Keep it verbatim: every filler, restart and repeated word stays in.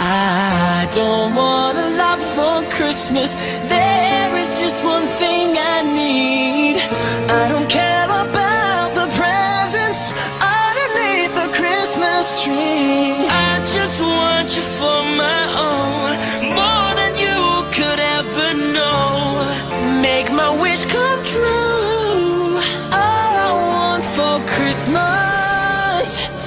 I don't want a lot for Christmas. There is just one thing I need. I don't care about the presents underneath the Christmas tree. I just want you for my own, more than you could ever know. Make my wish come true. All I want for Christmas